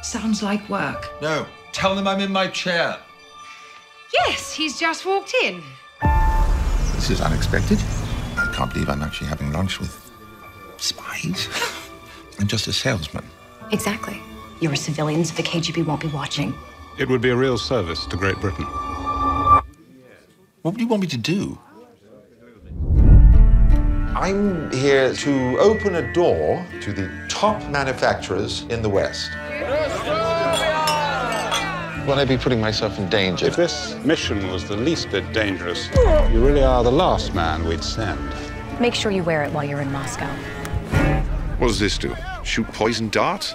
Sounds like work. No, tell them I'm in my chair. Yes, he's just walked in. This is unexpected. I can't believe I'm actually having lunch with spies. I'm just a salesman. Exactly. You're civilians the KGB won't be watching. It would be a real service to Great Britain. What do you want me to do? I'm here to open a door to the top manufacturers in the West. Will I be putting myself in danger? If this mission was the least bit dangerous, you really are the last man we'd send. Make sure you wear it while you're in Moscow. What does this do? Shoot poison darts?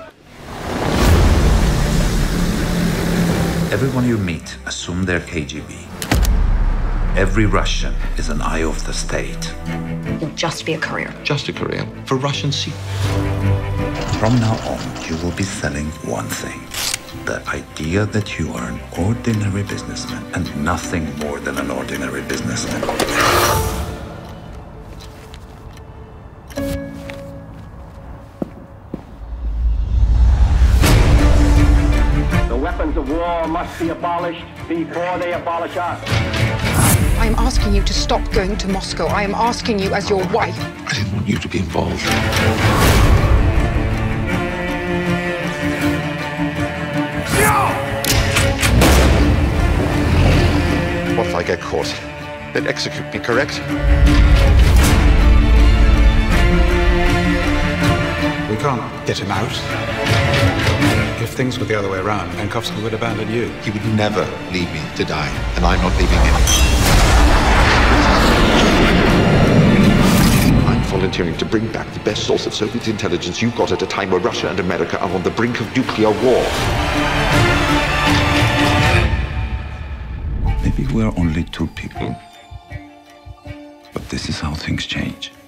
Everyone you meet, assume they're KGB. Every Russian is an eye of the state. You'll just be a courier. Just a courier for Russian secrets. From now on, you will be selling one thing. The idea that you are an ordinary businessman and nothing more than an ordinary businessman. The weapons of war must be abolished before they abolish us. I am asking you to stop going to Moscow. I am asking you as your wife. I didn't want you to be involved. What if I get caught? They'd execute me, correct? We can't get him out. If things were the other way around, Penkovsky would abandon you. He would never leave me to die, and I'm not leaving him. I'm volunteering to bring back the best source of Soviet intelligence you've got at a time where Russia and America are on the brink of nuclear war. Maybe we're only two people, but this is how things change.